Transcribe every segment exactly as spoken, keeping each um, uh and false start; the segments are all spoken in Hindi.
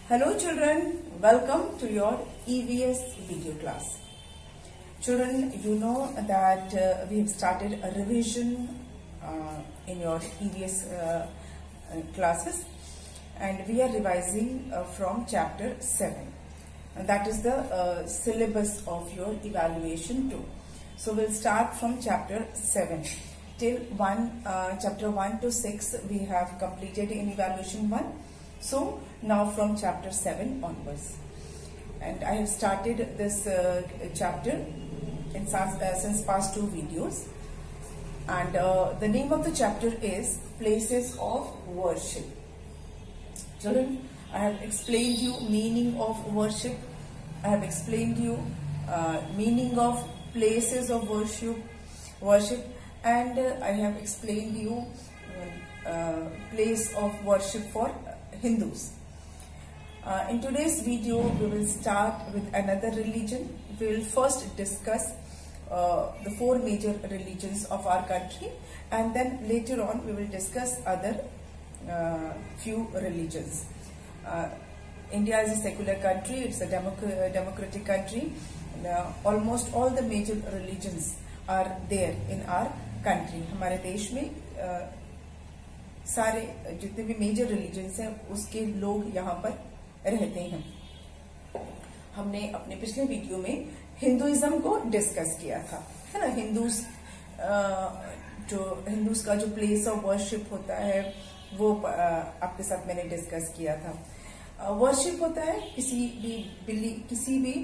Hello children, welcome to your E V S video class. Children, you know that uh, we have started a revision uh, in your E V S uh, uh, classes, and we are revising uh, from chapter seven. And that is the uh, syllabus of your evaluation two. So we'll start from chapter seven. Till one, uh, chapter one to six we have completed in evaluation one. So now from chapter seven onwards, and I have started this uh, chapter in uh, since past two videos, and uh, the name of the chapter is Places of Worship. Children, I have explained you meaning of worship. I have explained you uh, meaning of places of worship, worship, and uh, I have explained you uh, place of worship for Hindus. Uh, in today's video, we will start with another religion. We will first discuss uh, the four major religions of our country, and then later on we will discuss other uh, few religions. Uh, India is a secular country, it's a democ democratic country. And, uh, almost all the major religions are there in our country. हमारे देश में uh, सारे जितने भी मेजर रिलीजन्स हैं उसके लोग यहाँ पर रहते हैं. हमने अपने पिछले वीडियो में हिंदुइज्म को डिस्कस किया था, है ना. हिंदूस जो हिंदूस का जो प्लेस ऑफ वर्शिप होता है वो आपके साथ मैंने डिस्कस किया था. वर्शिप होता है किसी भी बिली किसी भी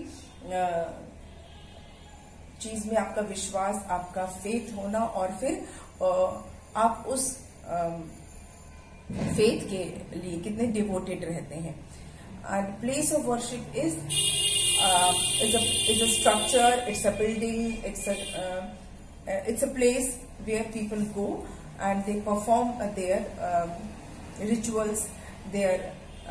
चीज में आपका विश्वास, आपका फेथ होना, और फिर आप उस फेथ के लिए कितने डिवोटेड रहते हैं. And place of worship is is is a structure, it's a building, it's it's a place where people go and they perform their rituals, their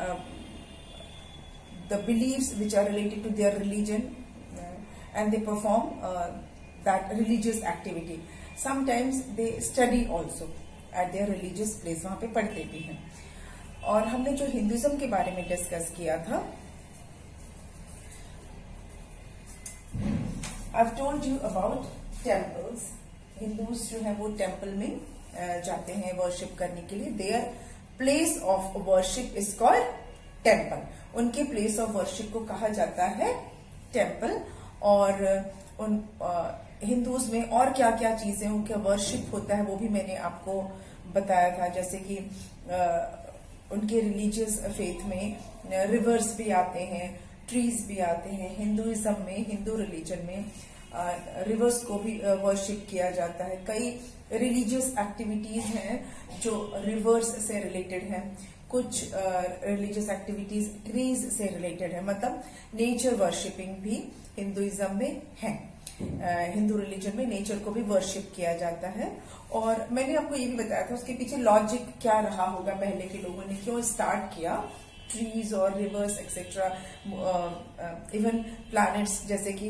the beliefs which are related to their religion, uh, and they perform uh, that religious activity. Sometimes they study also at their religious place, वहाँ पे पढ़ते भी हैं. और हमने जो हिंदुइज्म के बारे में डिस्कस किया था, I've told you about temples. Hindus जो है वो टेम्पल में uh, जाते हैं वर्शिप करने के लिए. Their place of worship is called temple. उनके प्लेस ऑफ वर्शिप को कहा जाता है टेम्पल. और उन हिंदूज में और क्या क्या चीजें उनका वर्शिप होता है वो भी मैंने आपको बताया था. जैसे कि आ, उनके रिलीजियस फेथ में रिवर्स भी आते हैं, ट्रीज भी आते हैं. हिंदुइज्म में, हिंदू रिलीजन में रिवर्स को भी वर्शिप किया जाता है. कई रिलीजियस एक्टिविटीज हैं जो रिवर्स से रिलेटेड हैं. कुछ रिलीजियस एक्टिविटीज ट्रीज से रिलेटेड है. मतलब नेचर वर्शिपिंग भी हिंदुइज्म में है. हिंदू रिलीजन में नेचर को भी वर्शिप किया जाता है. और मैंने आपको ये भी बताया था उसके पीछे लॉजिक क्या रहा होगा, पहले के लोगों ने क्यों स्टार्ट किया ट्रीज और रिवर्स एक्सेट्रा. इवन प्लैनेट्स जैसे कि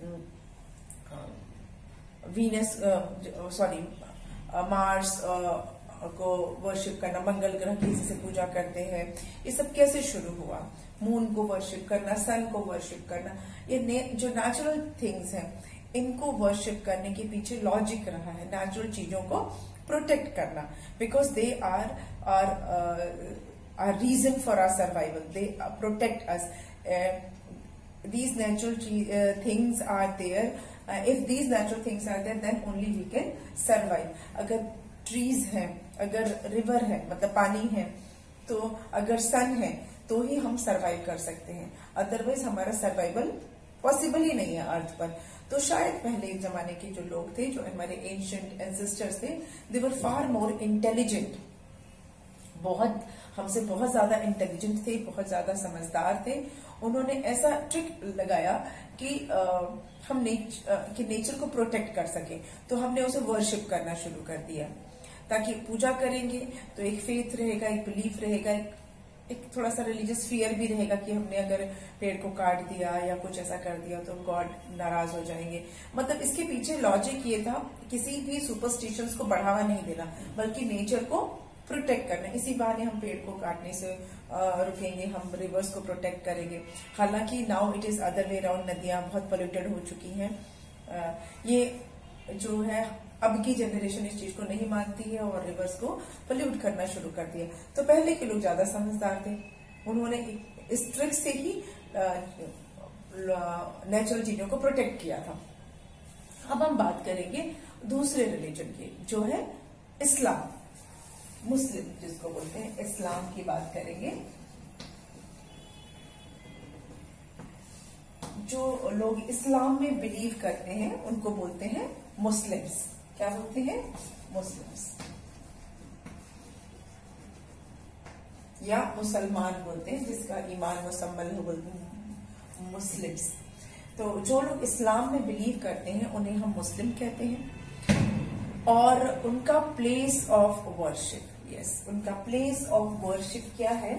वीनस, सॉरी मार्स को वर्शिप करना, मंगल ग्रह की जिसे पूजा करते हैं, ये सब कैसे शुरू हुआ. मून को वर्शिप करना, सन को वर्शिप करना, ये जो नेचुरल थिंग्स हैं इनको वर्शिप करने के पीछे लॉजिक रहा है. नेचुरल चीजों को प्रोटेक्ट करना, because they are are are reason for our survival. They protect us. these natural uh, things are there. Uh, if these natural things are there, then only we can survive. अगर ट्रीज है, अगर रिवर है मतलब पानी है, तो अगर सन है तो ही हम सरवाइव कर सकते हैं. अदरवाइज हमारा सर्वाइवल पॉसिबल ही नहीं है अर्थ पर. तो शायद पहले जमाने के जो लोग थे, जो हमारे एंशिएंट एंसेस्टर्स थे, दे वर फार मोर इंटेलिजेंट. बहुत हमसे बहुत ज्यादा इंटेलिजेंट थे, बहुत ज्यादा समझदार थे. उन्होंने ऐसा ट्रिक लगाया कि आ, हम नेच, आ, कि नेचर को प्रोटेक्ट कर सके. तो हमने उसे वर्शिप करना शुरू कर दिया, ताकि पूजा करेंगे तो एक फेथ रहेगा, एक बिलीफ रहेगा, एक, एक थोड़ा सा रिलीजियस फियर भी रहेगा कि हमने अगर पेड़ को काट दिया या कुछ ऐसा कर दिया तो गॉड नाराज हो जाएंगे. मतलब इसके पीछे लॉजिक ये था किसी भी सुपरस्टिशंस को बढ़ावा नहीं देना, बल्कि नेचर को प्रोटेक्ट करना, इसी बहाने हम पेड़ को काटने से रुकेंगे, हम रिवर्स को प्रोटेक्ट करेंगे। हालांकि now it is other way around, नदियां बहुत पोल्यूटेड हो चुकी हैं। ये जो है अब की जनरेशन इस चीज को नहीं मानती है और रिवर्स को पोल्यूट करना शुरू कर दिया। तो पहले के लोग ज्यादा समझदार थे, उन्होंने इस ट्रिक से ही नेचुरल चीजों को प्रोटेक्ट किया था। अब हम बात करेंगे दूसरे रिलीजन की, जो है इस्लाम, मुस्लिम जिसको बोलते हैं, इस्लाम की बात करेंगे। जो लोग इस्लाम में बिलीव करते हैं उनको बोलते हैं मुस्लिम्स। क्या बोलते हैं? मुस्लिम्स, या मुसलमान बोलते हैं, जिसका ईमान मुसम्मल हो बोलते हैं मुस्लिम्स। तो जो लोग इस्लाम में बिलीव करते हैं उन्हें हम मुस्लिम कहते हैं। और उनका प्लेस ऑफ वर्शिप, यस, उनका प्लेस ऑफ वर्शिप क्या है?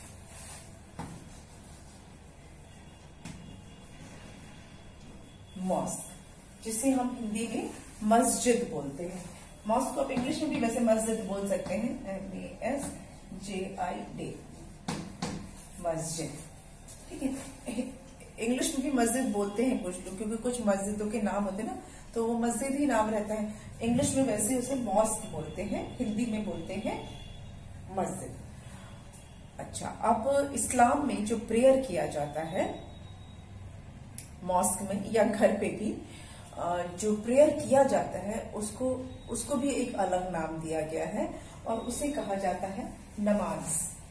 मॉस्क, जिसे हम हिंदी में मस्जिद बोलते हैं। मॉस्क को आप इंग्लिश में भी वैसे मस्जिद बोल सकते हैं, M A S J I D, मस्जिद, ठीक है। इंग्लिश में भी मस्जिद बोलते हैं कुछ लोग, क्योंकि कुछ मस्जिदों के नाम होते हैं ना, तो वो मस्जिद ही नाम रहता है। इंग्लिश में वैसे उसे मॉस्क बोलते हैं, हिंदी में बोलते हैं मस्जिद। अच्छा, अब इस्लाम में जो प्रेयर किया जाता है मॉस्क में या घर पे भी जो प्रेयर किया जाता है उसको उसको भी एक अलग नाम दिया गया है और उसे कहा जाता है नमाज।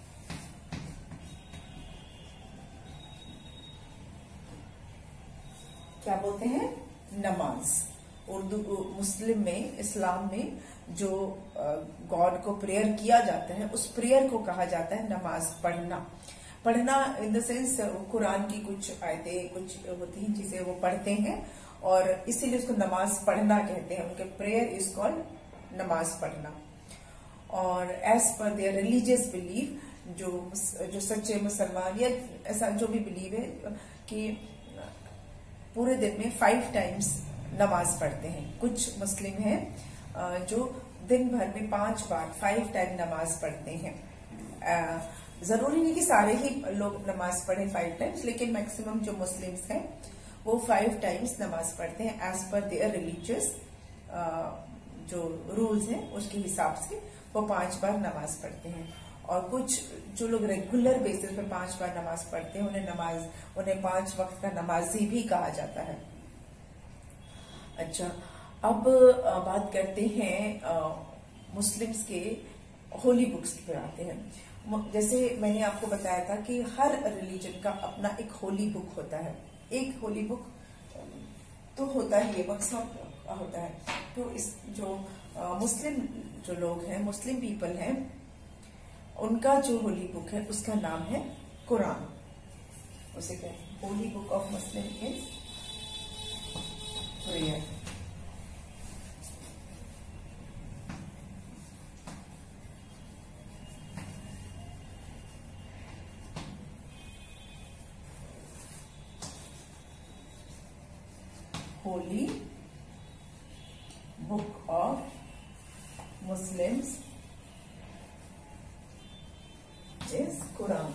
क्या बोलते हैं? नमाज। उर्दू मुस्लिम में, इस्लाम में जो गॉड को प्रेयर किया जाता है उस प्रेयर को कहा जाता है नमाज, पढ़ना। पढ़ना इन द सेंस कुरान की कुछ आयतें, कुछ होती हैं चीजें वो पढ़ते हैं और इसीलिए उसको नमाज पढ़ना कहते हैं। उनके प्रेयर इज कॉल्ड नमाज पढ़ना। और as per there religious believe, जो जो सच्चे मुसलमान या ऐसा जो भी बिलीव है कि पूरे दिन में फाइव टाइम्स नमाज पढ़ते हैं। कुछ मुस्लिम हैं जो दिन भर में पांच बार फाइव टाइम नमाज पढ़ते हैं। जरूरी नहीं कि सारे ही लोग नमाज पढ़े फाइव टाइम्स, लेकिन मैक्सिमम जो मुस्लिम्स हैं वो फाइव टाइम्स नमाज पढ़ते हैं एज पर देयर रिलीजियस जो रूल्स हैं उसके हिसाब से वो पांच बार नमाज पढ़ते हैं। और कुछ जो लोग रेगुलर बेसिस पे पांच बार नमाज पढ़ते हैं उन्हें नमाज उन्हें पांच वक्त का नमाजी भी कहा जाता है। अच्छा, अब बात करते हैं मुस्लिम्स के होली बुक्स पे आते हैं। जैसे मैंने आपको बताया था कि हर रिलीजन का अपना एक होली बुक होता है। एक होली बुक तो होता ही है, मकसद होता है। तो इस जो मुस्लिम जो लोग हैं, मुस्लिम पीपल हैं, उनका जो होली बुक है उसका नाम है कुरान। उसे कहते हैं holy book of Muslim is prayer. Holy book of Muslims is Quran,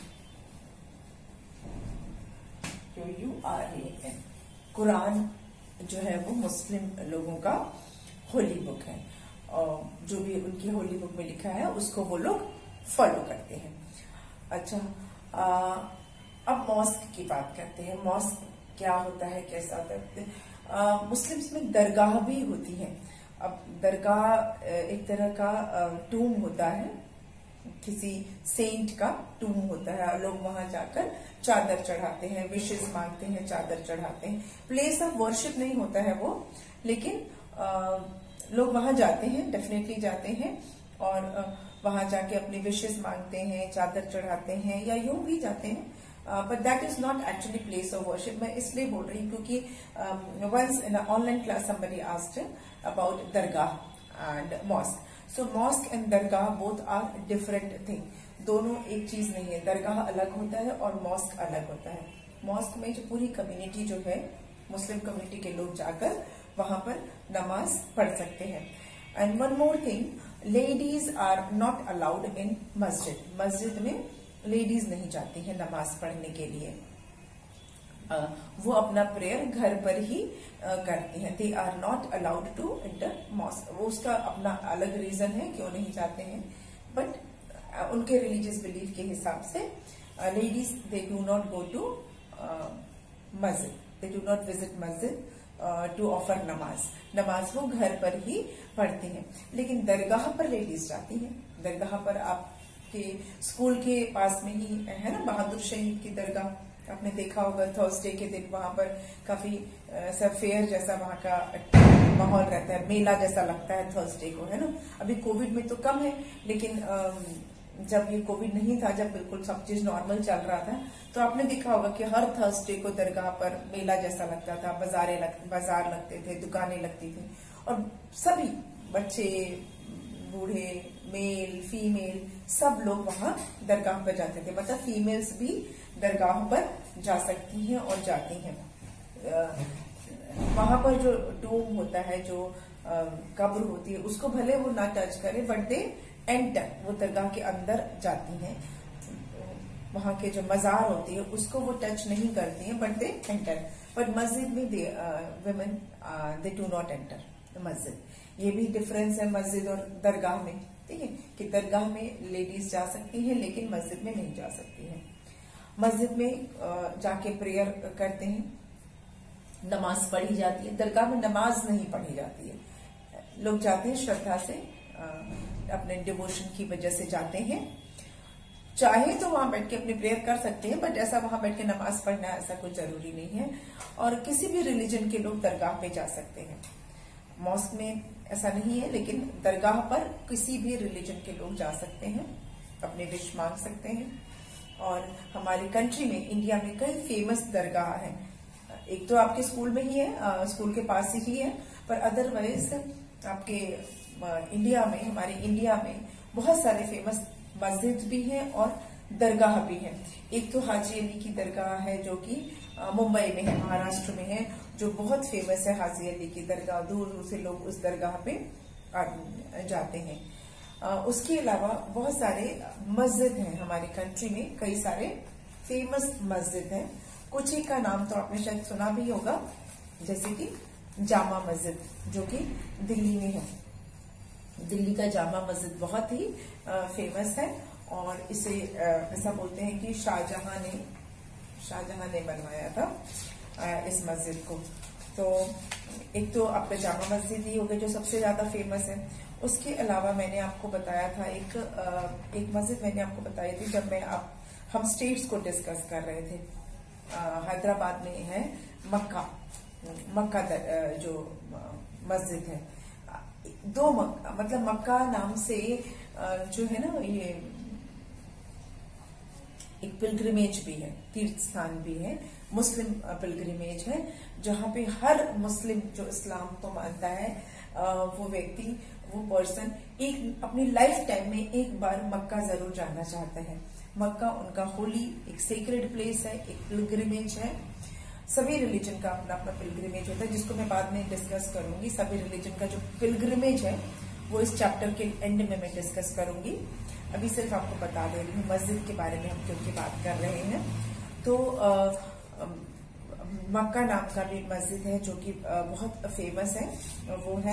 U R A N. Quran जो है वो मुस्लिम लोगों का होली बुक है और जो भी उनकी होली बुक में लिखा है उसको वो लोग फॉलो करते हैं। अच्छा, आ, अब मॉस्क की बात करते हैं। मॉस्क क्या होता है, कैसा होता है? मुस्लिम्स में दरगाह भी होती है। अब दरगाह एक तरह का टूम होता है, किसी सेंट का टूम होता है। लोग वहां जाकर चादर चढ़ाते हैं, विशेष मांगते हैं, चादर चढ़ाते हैं। प्लेस ऑफ वर्शिप नहीं होता है वो, लेकिन आ, लोग वहां जाते हैं, डेफिनेटली जाते हैं और आ, वहां जाके अपनी विशेष मांगते हैं, चादर चढ़ाते हैं या यूं भी जाते हैं। But that is not actually place of worship. मैं इसलिए बोल रही हूँ क्योंकि once in online class somebody asked about dargah and mosque. So mosque and dargah both are different thing. दोनों एक चीज नहीं है। दरगाह अलग होता है और मॉस्क अलग होता है। मॉस्क में जो पूरी कम्युनिटी जो है, मुस्लिम कम्युनिटी के लोग जाकर वहां पर नमाज पढ़ सकते हैं। And one more thing, ladies are not allowed in masjid. मस्जिद में लेडीज नहीं जाती हैं नमाज पढ़ने के लिए। Uh, वो अपना प्रेयर घर पर ही uh, करती हैं। They are not allowed to enter mosque. वो उसका अपना अलग रीजन है क्यों नहीं जाते हैं, बट uh, उनके रिलीजियस बिलीफ के हिसाब से ladies they do not go to masjid, they do not visit masjid to offer namaz. नमाज वो घर पर ही पढ़ती हैं। लेकिन दरगाह पर लेडीज जाती हैं। दरगाह पर आपके स्कूल के पास में ही है ना बहादुर शहीद की दरगाह, आपने देखा होगा थर्सडे के दिन वहां पर काफी सब फेयर जैसा वहां का माहौल रहता है, मेला जैसा लगता है थर्सडे को, है ना। अभी कोविड में तो कम है, लेकिन जब ये कोविड नहीं था, जब बिल्कुल सब चीज नॉर्मल चल रहा था, तो आपने देखा होगा कि हर थर्सडे को दरगाह पर मेला जैसा लगता था, बाजारें लग, बाजार लगते थे, दुकानें लगती थी, और सभी बच्चे, बूढ़े, मेल, फीमेल, सब लोग वहां दरगाह पर जाते थे। मतलब फीमेल्स भी दरगाह पर जा सकती हैं और जाती हैं। वहां पर जो डोम होता है, जो कब्र होती है, उसको भले वो ना टच करे, बट दे एंटर, वो दरगाह के अंदर जाती हैं। वहां के जो मजार होती है उसको वो टच नहीं करती हैं, बट दे एंटर। बट मस्जिद में they women they do not enter masjid. ये भी डिफरेंस है मस्जिद और दरगाह में, ठीक है, कि दरगाह में लेडीज जा सकती हैं लेकिन मस्जिद में नहीं जा सकती हैं। मस्जिद में जाके प्रेयर करते हैं, नमाज पढ़ी जाती है। दरगाह में नमाज नहीं पढ़ी जाती है। लोग जाते हैं श्रद्धा से, अपने डिवोशन की वजह से जाते हैं। चाहे तो वहां बैठ के अपनी प्रेयर कर सकते हैं, बट ऐसा वहां बैठ के नमाज पढ़ना ऐसा कुछ जरूरी नहीं है। और किसी भी रिलीजन के लोग दरगाह पे जा सकते हैं। मॉस्क में ऐसा नहीं है, लेकिन दरगाह पर किसी भी रिलीजन के लोग जा सकते हैं, अपने विश मांग सकते हैं। और हमारी कंट्री में, इंडिया में कई फेमस दरगाह हैं। एक तो आपके स्कूल में ही है, आ, स्कूल के पास ही है, पर अदरवाइज आपके आ, इंडिया में, हमारे इंडिया में बहुत सारे फेमस मस्जिद भी हैं और दरगाह भी हैं। एक तो हाजी अली की दरगाह है जो कि मुंबई में है, महाराष्ट्र में है, जो बहुत फेमस है। हाजी अली की दरगाह, दूर दूर से लोग उस दरगाह पे जाते हैं। आ, उसके अलावा बहुत सारे मस्जिद हैं हमारी कंट्री में, कई सारे फेमस मस्जिद हैं। कुछ एक का नाम तो आपने शायद सुना भी होगा, जैसे कि जामा मस्जिद जो कि दिल्ली में है। दिल्ली का जामा मस्जिद बहुत ही आ, फेमस है, और इसे आ, ऐसा बोलते हैं कि शाहजहां ने शाहजहां ने बनवाया था आ, इस मस्जिद को। तो एक तो आपका जामा मस्जिद ही हो गया जो सबसे ज्यादा फेमस है। उसके अलावा मैंने आपको बताया था एक एक मस्जिद मैंने आपको बताई थी जब मैं आप हम स्टेट्स को डिस्कस कर रहे थे। हैदराबाद में है मक्का मक्का जो मस्जिद है, दो मक्का, मतलब मक्का नाम से जो है ना, ये एक पिलग्रिमेज भी है, तीर्थ स्थान भी है, मुस्लिम पिलग्रिमेज है, जहां पे हर मुस्लिम जो इस्लाम को मानता है वो व्यक्ति, वो पर्सन एक अपनी लाइफ टाइम में एक बार मक्का जरूर जाना चाहता है। मक्का उनका होली, एक सेक्रेड प्लेस है, एक पिलग्रिमेज है। सभी रिलीजन का अपना अपना पिलग्रिमेज होता है, जिसको मैं बाद में डिस्कस करूंगी। सभी रिलीजन का जो पिलग्रिमेज है वो इस चैप्टर के एंड में मैं डिस्कस करूंगी। अभी सिर्फ आपको बता दे रही हूँ मस्जिद के बारे में हम क्योंकि बात कर रहे हैं। तो आ, आ, मक्का नाम का भी मस्जिद है जो कि बहुत फेमस है, वो है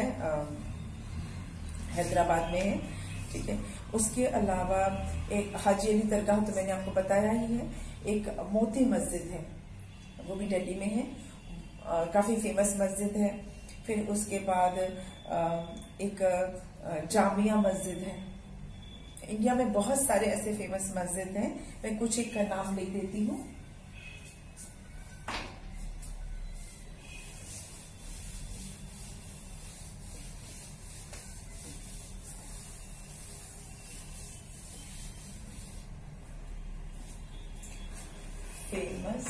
हैदराबाद में है, ठीक है। उसके अलावा एक हाजी अली दरगाह तो मैंने आपको बताया ही है। एक मोती मस्जिद है, वो भी दिल्ली में है, आ, काफी फेमस मस्जिद है। फिर उसके बाद आ, एक आ, जामिया मस्जिद है। इंडिया में बहुत सारे ऐसे फेमस मस्जिद हैं, मैं कुछ एक का नाम लिख देती हूँ। Famous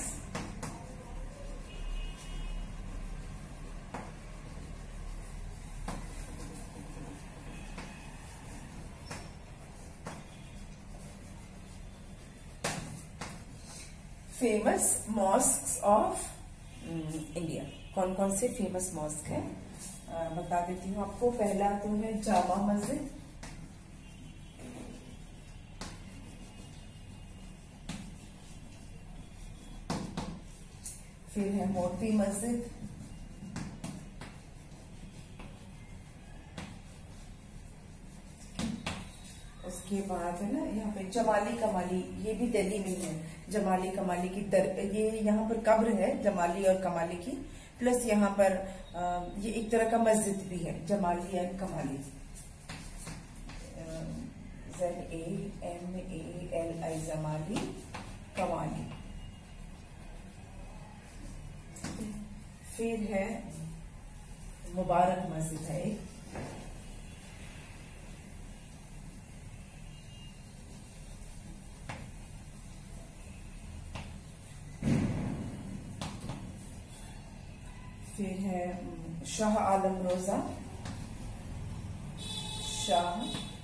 famous mosques of India. कौन कौन से फेमस मॉस्क है आ, बता देती हूँ आपको। पहला तो है जामा मस्जिद, फिर है मोती मस्जिद, उसके बाद है ना यहाँ पे जमाली कमाली, ये भी दिल्ली में है। जमाली कमाली की दर, ये यहाँ पर कब्र है जमाली और कमाली की, प्लस यहाँ पर आ, ये एक तरह का मस्जिद भी है, Jamali and Kamali. Z A M A L I, Jamali Kamali. फिर है मुबारक मस्जिद है एक, फिर है शाह आलम रोजा, शाह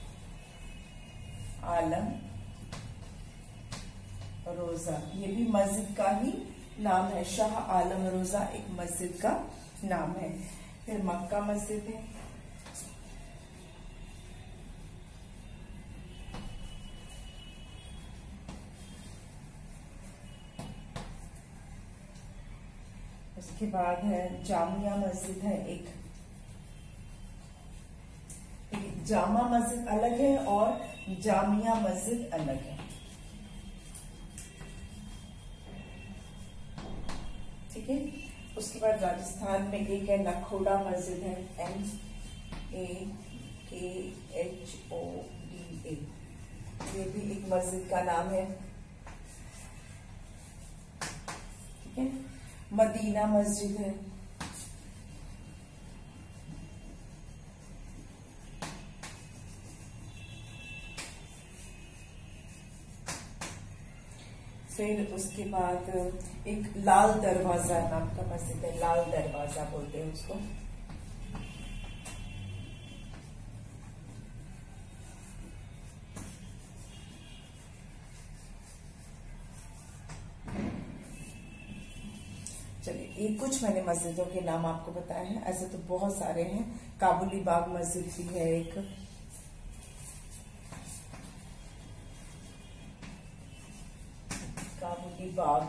आलम रोजा, ये भी मस्जिद का ही नाम है। शाह आलम रोजा एक मस्जिद का नाम है। फिर मक्का मस्जिद है, उसके बाद है जामिया मस्जिद है एक, एक जामा मस्जिद अलग है और जामिया मस्जिद अलग है। ठीक है। उसके बाद राजस्थान में एक है नखोड़ा मस्जिद है, एन ए के एच ओ डी ए, ये भी एक मस्जिद का नाम है। ठीक है। मदीना मस्जिद है, फिर उसके बाद एक लाल दरवाजा नाम का मस्जिद है, लाल दरवाजा बोलते हैं उसको। चलिए, ये कुछ मैंने मस्जिदों के नाम आपको बताए हैं, ऐसे तो बहुत सारे हैं। काबुली बाग मस्जिद भी है एक, काबुली बाग।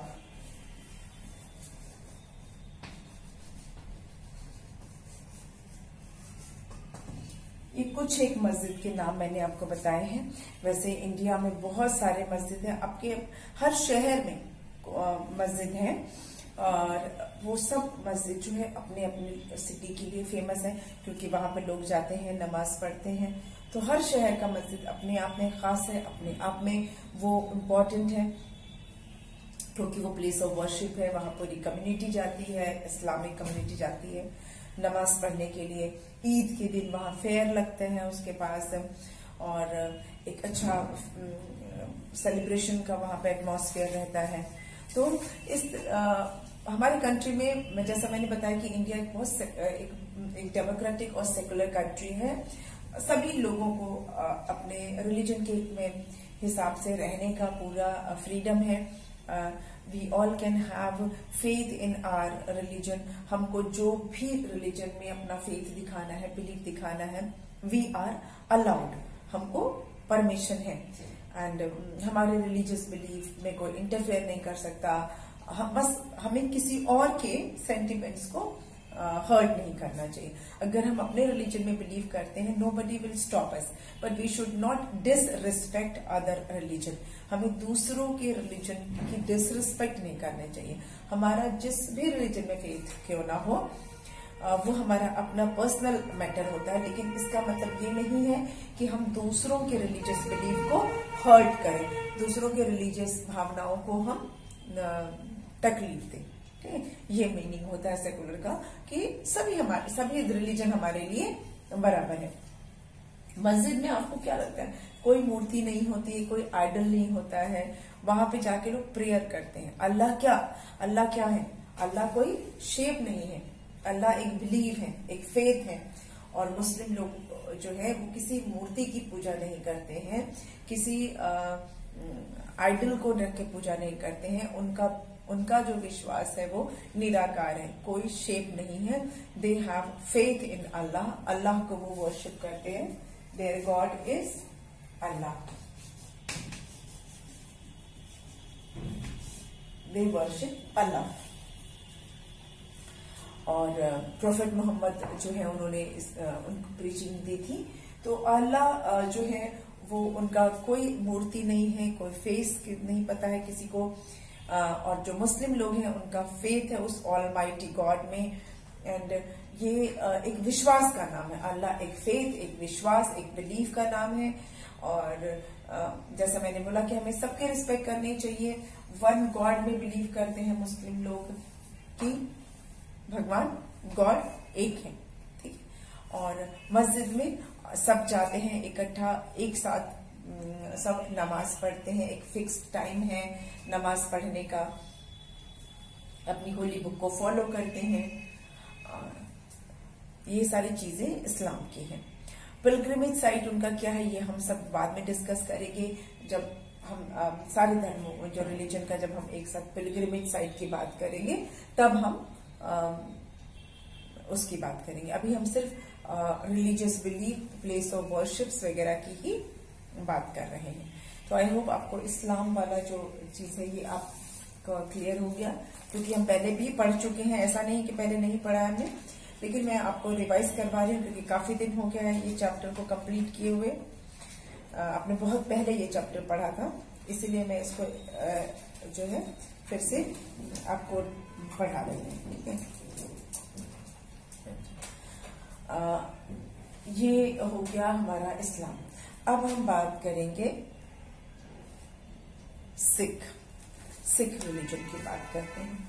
ये कुछ एक मस्जिद के नाम मैंने आपको बताए हैं। वैसे इंडिया में बहुत सारे मस्जिद हैं, आपके हर शहर में मस्जिद है, और वो सब मस्जिद जो है अपने अपने सिटी के लिए फेमस है, क्योंकि वहां पे लोग जाते हैं, नमाज पढ़ते हैं। तो हर शहर का मस्जिद अपने आप में खास है, अपने आप में वो इम्पोर्टेंट है, क्योंकि वो प्लेस ऑफ वर्शिप है। वहां पूरी कम्युनिटी जाती है, इस्लामिक कम्युनिटी जाती है नमाज पढ़ने के लिए। ईद के दिन वहां फेयर लगते हैं उसके पास, और एक अच्छा सेलिब्रेशन का वहां पे एटमॉस्फेयर रहता है। तो इस आ, हमारी कंट्री में, मैं जैसा मैंने बताया कि इंडिया एक बहुत एक, एक डेमोक्रेटिक और सेकुलर कंट्री है। सभी लोगों को आ, अपने रिलीजन के में हिसाब से रहने का पूरा फ्रीडम है। We all can have faith in our religion. हमको जो भी रिलीजन में अपना फेथ दिखाना है, बिलीफ दिखाना है, वी आर अलाउड, हमको परमिशन है। एंड um, हमारे रिलीजियस बिलीफ में कोई इंटरफेयर नहीं कर सकता। हम बस हमें किसी और के सेंटिमेंट्स को हर्ट uh, नहीं करना चाहिए। अगर हम अपने रिलीजन में बिलीव करते हैं, nobody will stop us, but we should not disrespect other religion. हमें दूसरों के रिलीजन की डिसरिस्पेक्ट नहीं करना चाहिए। हमारा जिस भी रिलीजन में फेथ क्यों ना हो, वो हमारा अपना पर्सनल मैटर होता है, लेकिन इसका मतलब ये नहीं है कि हम दूसरों के रिलीजियस बिलीफ को हर्ट करें, दूसरों के रिलीजियस भावनाओं को हम तकलीफ दें। ठीक है, ये मीनिंग होता है सेकुलर का, कि सभी हमारे सभी रिलीजन हमारे लिए बराबर है। मस्जिद में आपको क्या लगता है, कोई मूर्ति नहीं होती है, कोई आइडल नहीं होता है। वहां पे जाके लोग प्रेयर करते हैं। अल्लाह क्या अल्लाह क्या है? अल्लाह कोई शेप नहीं है, अल्लाह एक बिलीव है, एक फेथ है। और मुस्लिम लोग जो है वो किसी मूर्ति की पूजा नहीं करते हैं, किसी आइडल को रख के पूजा नहीं करते हैं। उनका उनका जो विश्वास है वो निराकार है, कोई शेप नहीं है। दे हैव फेथ इन अल्लाह, अल्लाह को वो वर्शिप करते हैं। Their God is Allah, they worship Allah. और प्रोफेट मोहम्मद जो है उन्होंने इस, उनको प्रीचिंग दी थी। तो अल्लाह जो है वो उनका कोई मूर्ति नहीं है, कोई फेस नहीं पता है किसी को। और जो मुस्लिम लोग हैं उनका फेथ है उस ऑलमाइटी गॉड में। एंड ये एक विश्वास का नाम है। अल्लाह एक फेथ, एक विश्वास, एक बिलीफ का नाम है। और जैसा मैंने बोला कि हमें सबके रिस्पेक्ट करनी चाहिए। वन गॉड में बिलीव करते हैं मुस्लिम लोग कि भगवान गॉड एक है, ठीक है। और मस्जिद में सब जाते हैं इकट्ठा, एक साथ सब नमाज पढ़ते हैं। एक फिक्स टाइम है नमाज पढ़ने का, अपनी होली बुक को फॉलो करते हैं। ये सारी चीजें इस्लाम की हैं। पिलग्रिमेज साइट उनका क्या है ये हम सब बाद में डिस्कस करेंगे, जब हम आ, सारे धर्मों जो रिलीजन का जब हम एक साथ पिलग्रिमेज साइट की बात करेंगे तब हम आ, उसकी बात करेंगे। अभी हम सिर्फ religious belief, place of worships वगैरह की ही बात कर रहे हैं। तो आई होप आपको इस्लाम वाला जो चीज है ये आपको क्लियर हो गया, क्योंकि हम पहले भी पढ़ चुके हैं। ऐसा नहीं कि पहले नहीं पढ़ा हमने, लेकिन मैं आपको रिवाइज करवा रही हूँ क्योंकि काफी दिन हो गया है ये चैप्टर को कंप्लीट किए हुए। आपने बहुत पहले ये चैप्टर पढ़ा था, इसीलिए मैं इसको जो है फिर से आपको पढ़ा रही हूँ, ठीक है। ये हो गया हमारा इस्लाम। अब हम बात करेंगे सिख सिख रिलीजन की बात करते हैं।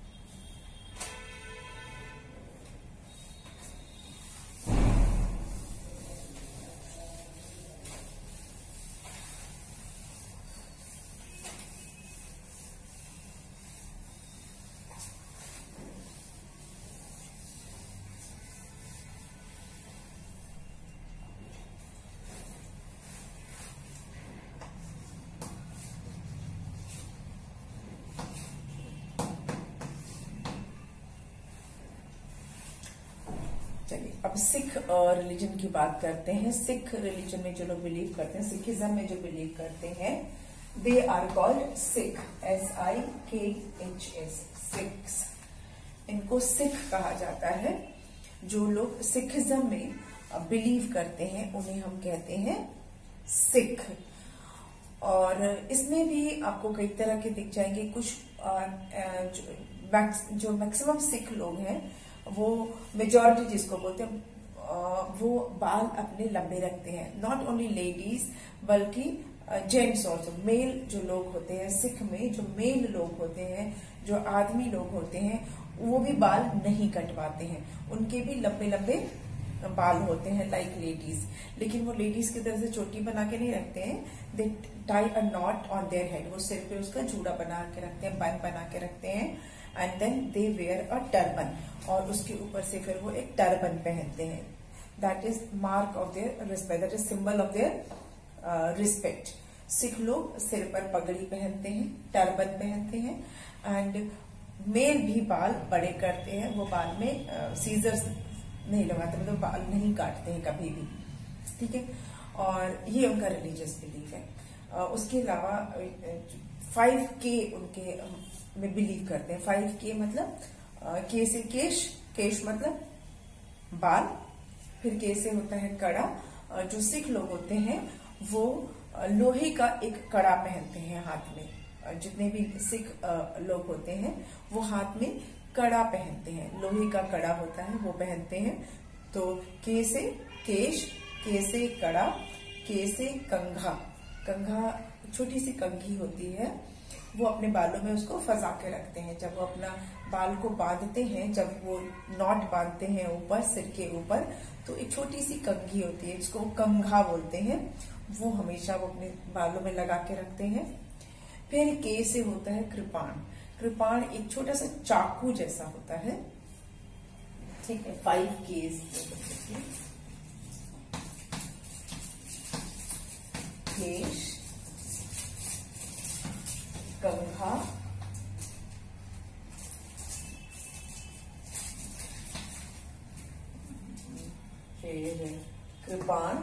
चलिए अब सिख रिलीजन की बात करते हैं। सिख रिलीजन में जो लोग बिलीव करते हैं, सिखिज्म में जो बिलीव करते हैं, they are called Sikh, S I K H S, Sikhs. इनको सिख कहा जाता है। जो लोग सिखिज्म में बिलीव करते हैं उन्हें हम कहते हैं सिख। और इसमें भी आपको कई तरह के दिख जाएंगे। कुछ जो मैक्सिमम सिख लोग हैं वो मेजॉरिटी जिसको बोलते हैं वो बाल अपने लंबे रखते हैं। नॉट ओनली लेडीज बल्कि जेंट्स ऑल्सो, मेल जो लोग होते हैं सिख में, जो मेल लोग होते हैं, जो आदमी लोग होते हैं, वो भी बाल नहीं कटवाते हैं। उनके भी लंबे लंबे बाल होते हैं लाइक लेडीज, लेकिन वो लेडीज की तरह से चोटी बना के नहीं रखते हैं। They tie a knot on their head, वो सिर पे उसका जूड़ा बना के रखते हैं, बन बना के रखते हैं। And then they wear a turban, और उसके ऊपर से फिर वो एक टर्बन पहनते हैं। That is mark of their respect, that is symbol of their respect. Sikh लोग सिर पर पगड़ी पहनते हैं, टर्बन पहनते हैं। एंड मेल भी बाल बड़े करते हैं, वो बाल में सीजर्स uh, नहीं लगाते, मतलब तो बाल नहीं काटते हैं कभी भी, ठीक है। और ये उनका रिलीजियस बिलीफ है। uh, उसके अलावा फाइव के उनके में बिलीव करते हैं। फाइव के मतलब के से केश, केश मतलब बाल, फिर के से होता है कड़ा। जो सिख लोग होते हैं वो लोहे का एक कड़ा पहनते हैं हाथ में। जितने भी सिख लोग होते हैं वो हाथ में कड़ा पहनते हैं, लोहे का कड़ा होता है वो पहनते हैं। तो के से केश, के से कड़ा, के से कंघा। कंघा छोटी सी कंघी होती है, वो अपने बालों में उसको फंसा के रखते हैं। जब वो अपना बाल को बांधते हैं, जब वो नॉट बांधते हैं ऊपर सिर के ऊपर, तो एक छोटी सी कंघी होती है जिसको कंघा बोलते हैं, वो हमेशा वो अपने बालों में लगा के रखते हैं। फिर के से होता है कृपाण। कृपाण एक छोटा सा चाकू जैसा होता है, ठीक है। फाइव केस, केश, कंघा, फिर कृपाण,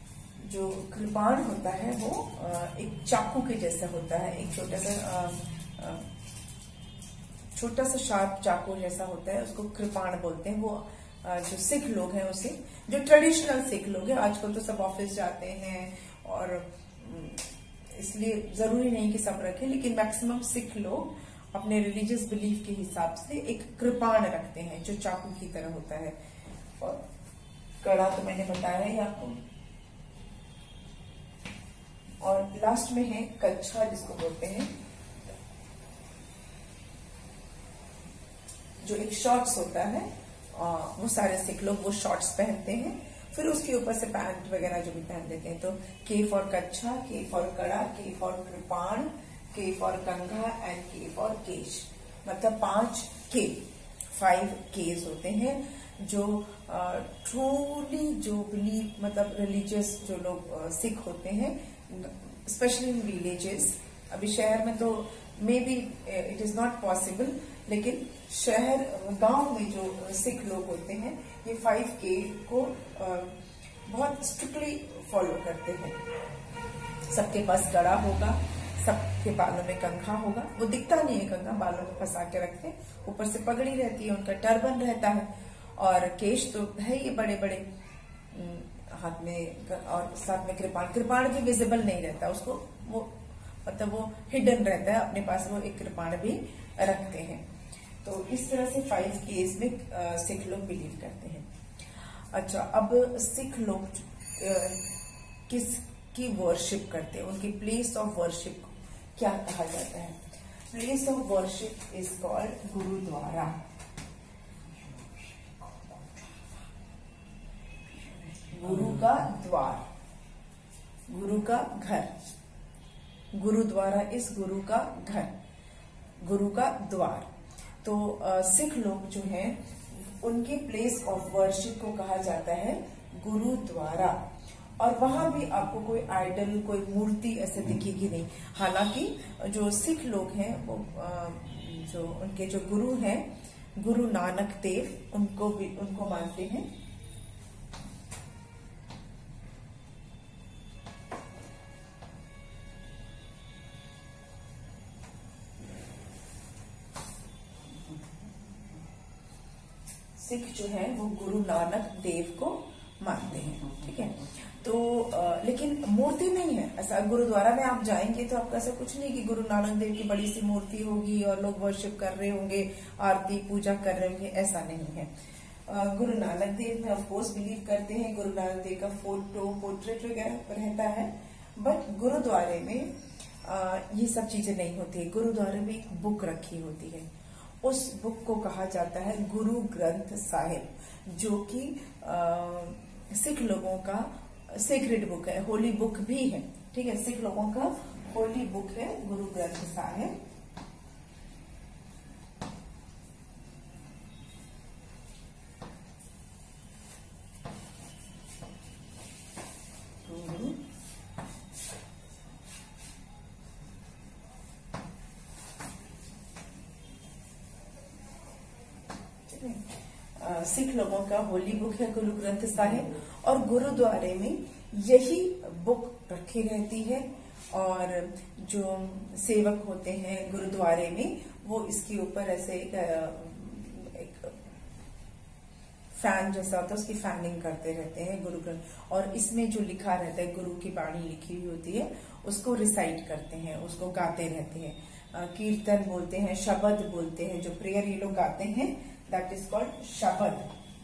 जो कृपाण होता है वो एक चाकू के जैसा होता है, एक छोटा सा छोटा सा शार्प चाकू जैसा होता है, उसको कृपाण बोलते हैं। वो जो सिख लोग हैं उसे, जो ट्रेडिशनल सिख लोग हैं, आजकल तो सब ऑफिस जाते हैं और इसलिए जरूरी नहीं कि सब रखें, लेकिन मैक्सिमम सिख लोग अपने रिलीजियस बिलीफ के हिसाब से एक कृपाण रखते हैं जो चाकू की तरह होता है। और कड़ा तो मैंने बताया ही आपको। और लास्ट में है कच्छा, जिसको बोलते हैं, जो एक शॉर्ट्स होता है। वो सारे सिख लोग वो शॉर्ट्स पहनते हैं, फिर उसके ऊपर से पैंट वगैरह जो भी पहन देते हैं। तो के फॉर कच्छा, के फॉर कड़ा, के for kirpan, K for kangha and K for kesh. मतलब पांच के, फाइव केस होते हैं जो ट्रूली जो बिलीव, मतलब रिलीजियस जो लोग सिख होते हैं, स्पेशली इन विलेजेस। अभी शहर में तो maybe it is not possible, लेकिन शहर गांव में जो सिख लोग होते हैं ये फाइव के को बहुत स्ट्रिक्टली फॉलो करते हैं। सबके पास कड़ा होगा, सबके बालों में कंघा होगा। वो दिखता नहीं है कंघा, बालों में फंसा के रखते हैं। ऊपर से पगड़ी रहती है, उनका टर्बन रहता है, और केश तो है ये बड़े बड़े हाथ में, और साथ में कृपाण। कृपाण भी विजिबल नहीं रहता, उसको वो मतलब वो हिडन रहता है, अपने पास वो एक कृपाण भी रखते हैं। तो इस तरह से फाइव केस में आ, सिख लोग बिलीव करते हैं। अच्छा, अब सिख लोग किसकी वर्शिप करते हैं, उनकी प्लेस ऑफ वर्शिप क्या कहा जाता है? Place of worship is called gurudwara. गुरु का द्वार, गुरु का घर। गुरुद्वारा इस गुरु का घर, गुरु का द्वार। तो आ, सिख लोग जो हैं उनके प्लेस ऑफ वर्शिप को कहा जाता है गुरुद्वारा। और वहां भी आपको कोई आइडल, कोई मूर्ति ऐसे दिखेगी नहीं। हालांकि जो सिख लोग हैं वो आ, जो उनके जो गुरु हैं, गुरु नानक देव, उनको भी उनको मानते हैं। सिख जो है वो गुरु नानक देव को मानते हैं, ठीक है। तो आ, लेकिन मूर्ति नहीं है ऐसा। गुरुद्वारा में आप जाएंगे तो आपको ऐसा कुछ नहीं कि गुरु नानक देव की बड़ी सी मूर्ति होगी और लोग वर्शिप कर रहे होंगे, आरती पूजा कर रहे होंगे, ऐसा नहीं है। आ, गुरु नानक देव में ऑफकोर्स बिलीव करते हैं, गुरु नानक देव का फोटो, पोर्ट्रेट वगैरह रहता है। बट गुरुद्वारे में आ, ये सब चीजें नहीं होती। गुरुद्वारे में एक बुक रखी होती है, उस बुक को कहा जाता है गुरु ग्रंथ साहिब, जो कि सिख लोगों का सीक्रेट बुक है, होली बुक भी है, ठीक है। सिख लोगों का होली बुक है गुरु ग्रंथ साहिब। सिख लोगों का होली बुक है गुरु ग्रंथ साहिब, और गुरुद्वारे में यही बुक रखी रहती है। और जो सेवक होते हैं गुरुद्वारे में, वो इसके ऊपर ऐसे एक, एक फैन जैसा होता है, उसकी फैनिंग करते रहते हैं गुरु ग्रंथ। और इसमें जो लिखा रहता है, गुरु की बाणी लिखी हुई होती है, उसको रिसाइट करते हैं, उसको गाते रहते हैं। कीर्तन बोलते हैं, शब्द बोलते हैं। जो प्रेयर ये लोग गाते हैं, दैट इज कॉल्ड शब्द।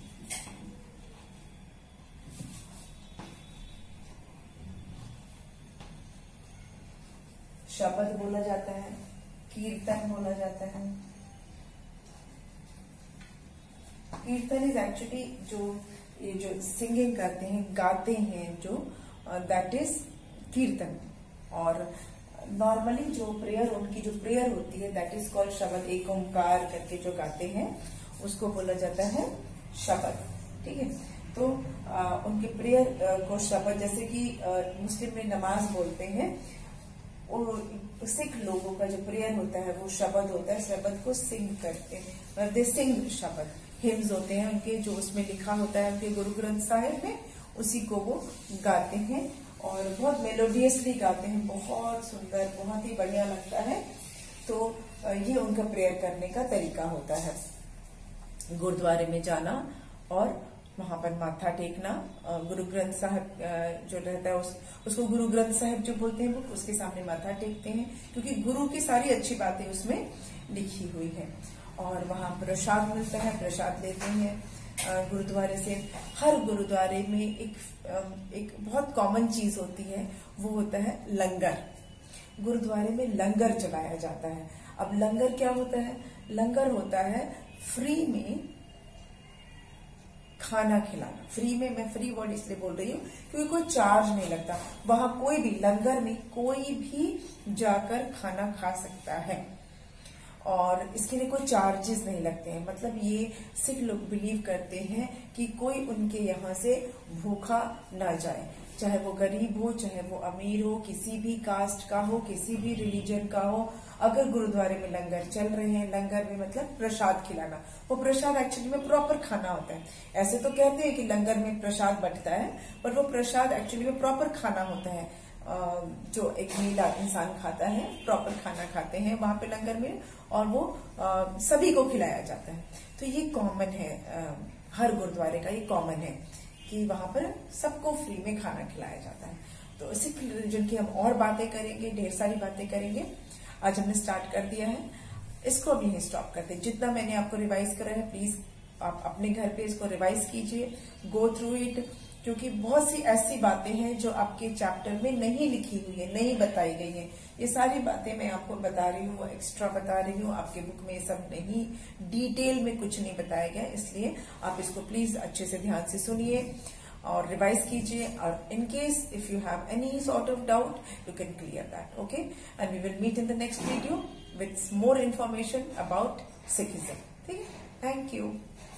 शब्द बोला जाता है, कीर्तन बोला जाता है। कीर्तन इज एक्चुअली जो ये जो सिंगिंग करते हैं, गाते हैं, जो दैट इज कीर्तन। और नॉर्मली जो प्रेयर, उनकी जो प्रेयर होती है, दैट इज कॉल्ड शब्द। एक ओंकार करके जो गाते हैं उसको बोला जाता है शब्द, ठीक है। तो आ, उनके प्रेयर आ, को शब्द, जैसे कि मुस्लिम में नमाज बोलते हैं, सिख लोगों का जो प्रेयर होता है वो शब्द होता है। शब्द को सिंग करते हैं, दे सिंग शब्द। हिम्स होते हैं उनके, जो उसमें लिखा होता है उनके गुरु ग्रंथ साहिब में, उसी को वो गाते हैं और बहुत मेलोडियसली गाते हैं। बहुत सुंदर, बहुत ही बढ़िया लगता है। तो ये उनका प्रेयर करने का तरीका होता है। गुरुद्वारे में जाना और वहां पर माथा टेकना, गुरु ग्रंथ साहब जो रहता है उस, उसको गुरु ग्रंथ साहब जो बोलते हैं, वो उसके सामने माथा टेकते हैं, क्योंकि गुरु की सारी अच्छी बातें उसमें लिखी हुई है। और वहां प्रसाद मिलता है, प्रसाद लेते हैं गुरुद्वारे से। हर गुरुद्वारे में एक एक बहुत कॉमन चीज होती है, वो होता है लंगर। गुरुद्वारे में लंगर चलाया जाता है। अब लंगर क्या होता है? लंगर होता है फ्री में खाना खिलाना। फ्री में, मैं फ्री वर्ड इसलिए बोल रही हूँ क्योंकि कोई चार्ज नहीं लगता। वहां कोई भी लंगर में कोई भी जाकर खाना खा सकता है और इसके लिए कोई चार्जेस नहीं लगते हैं। मतलब ये सिख लोग बिलीव करते हैं कि कोई उनके यहाँ से भूखा ना जाए, चाहे वो गरीब हो, चाहे वो अमीर हो, किसी भी कास्ट का हो, किसी भी रिलीजन का हो। अगर गुरुद्वारे में लंगर चल रहे हैं, लंगर में मतलब प्रसाद खिलाना, वो प्रसाद एक्चुअली में प्रॉपर खाना होता है। ऐसे तो कहते हैं कि लंगर में प्रसाद बंटता है, पर वो प्रसाद एक्चुअली में प्रॉपर खाना होता है, जो एक नीला इंसान खाता है, प्रॉपर खाना खाते हैं वहां पे लंगर में, और वो सभी को खिलाया जाता है। तो ये कॉमन है, हर गुरुद्वारे का ये कॉमन है कि वहां पर सबको फ्री में खाना खिलाया जाता है। तो सिख रिलीजन की हम और बातें करेंगे, ढेर सारी बातें करेंगे। आज हमने स्टार्ट कर दिया है, इसको अब यहीं स्टॉप करते हैं। जितना मैंने आपको रिवाइज करा है, प्लीज आप अपने घर पे इसको रिवाइज कीजिए, गो थ्रू इट, क्योंकि बहुत सी ऐसी बातें हैं जो आपके चैप्टर में नहीं लिखी हुई है, नहीं बताई गई है। ये सारी बातें मैं आपको बता रही हूँ, एक्स्ट्रा बता रही हूँ। आपके बुक में ये सब नहीं, डिटेल में कुछ नहीं बताया गया, इसलिए आप इसको प्लीज अच्छे से ध्यान से सुनिए और रिवाइज कीजिए। और in case if you have any sort of doubt, you can clear that, okay. And we will meet in the next video with more information about Sikhism. ठीक है, थैंक यू।